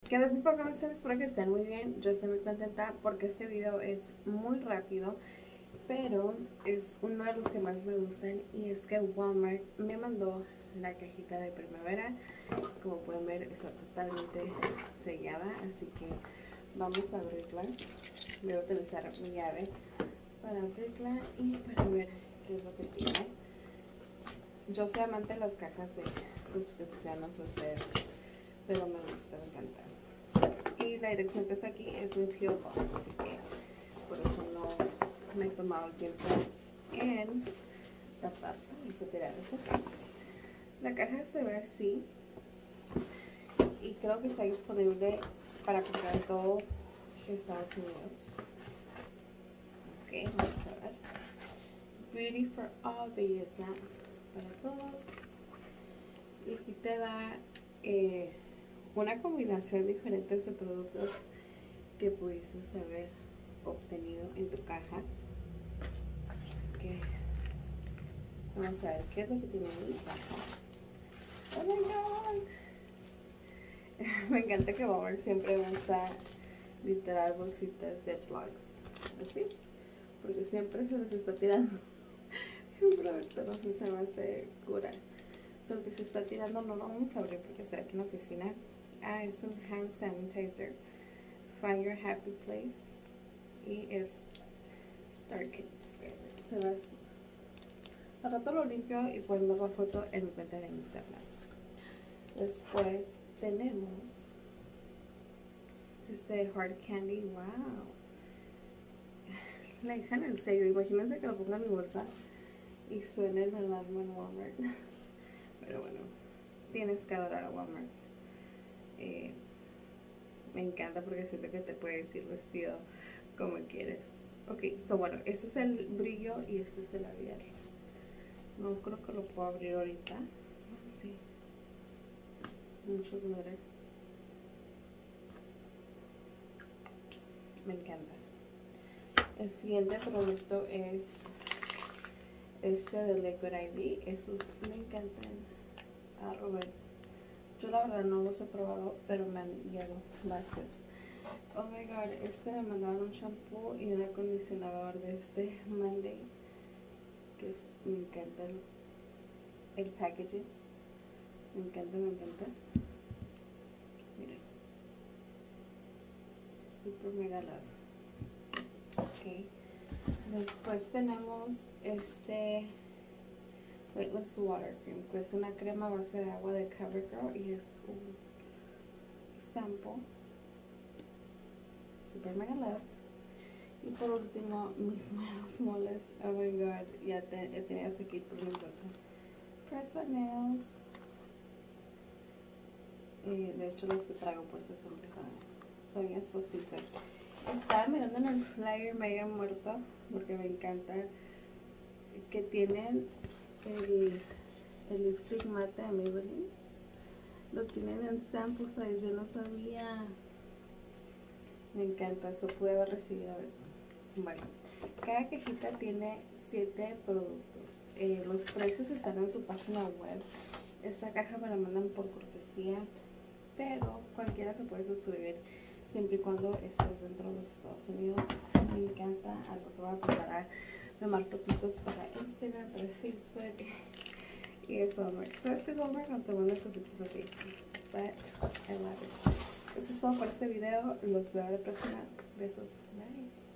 Queda muy poco más, espero que estén muy bien. Yo estoy muy contenta porque este video es muy rápido, pero es uno de los que más me gustan, y es que Walmart me mandó la cajita de primavera. Como pueden ver, está totalmente sellada, así que vamos a abrirla. Voy a utilizar mi llave para abrirla y para ver qué es lo que tiene. Yo soy amante de las cajas de suscripción, no sé ustedes, pero me gusta, me encanta. Y la dirección que está aquí es mi P.O. Box, así que por eso no me he tomado el tiempo en taparla. Vamos a tirar eso. La caja se ve así y creo que está disponible para comprar en todo Estados Unidos. Ok, vamos a ver. Beauty for all, belleza para todos. Y aquí te da una combinación de diferentes de productos que pudieses haber obtenido en tu caja. Okay. Vamos a ver qué es lo que tiene en mi caja. Oh my god. Me encanta que Walmart siempre usa literal bolsitas de vlogs así, porque siempre se les está tirando un producto, no sé, se me hace cura. Solo que se está tirando no lo vamos a abrir porque está aquí en la oficina. Ah, es un hand sanitizer, Find Your Happy Place, y es Star Kids. Se ve así. Al rato lo limpio y pueden ver la foto en mi cuenta de Instagram. Después tenemos este Hard Candy. Wow, la dejan en serio. Imagínense que lo ponga en mi bolsa y suene el alarma en Walmart. Pero bueno, tienes que adorar a Walmart. Me encanta porque siento que te puedes ir vestido como quieres. Ok, so bueno, este es el brillo y este es el labial. No creo que lo puedo abrir ahorita. Sí, mucho glitter. Me encanta. El siguiente producto es este de Liquid IV. Esos me encantan. A Robert, yo la verdad no los he probado, pero me han llegado varios. Oh my god, este me mandaron un shampoo y un acondicionador de este Monday, que es, me encanta el packaging. Me encanta, me encanta. Miren, super mega love. Ok, después tenemos este Weightless Water Cream, que es una crema a base de agua de CoverGirl y es un sample super mega love. Y por último, mis malos moles. Oh my god, ya tenía ese kit por mi cuenta. Press Nails. De hecho, los que traigo puestos son pesados. Son bien postizas. Estaba mirando en el flyer mega muerto porque me encanta que tienen el lipstick mate de Maybelline. Lo tienen en sample size, yo no sabía. Me encanta, eso pude haber recibido eso. Bueno, cada cajita tiene 7 productos. Los precios están en su página web. Esta caja me la mandan por cortesía, pero cualquiera se puede suscribir siempre y cuando estés dentro de los Estados Unidos. Me encanta. Algo te voy a pasar a tomar fotitos para Instagram, para Facebook. Y es Walmart. ¿Sabes qué es Walmart? Cuando te mandan cositas así. But I love it. Eso es todo por este video. Los veo a la próxima. Besos. Bye.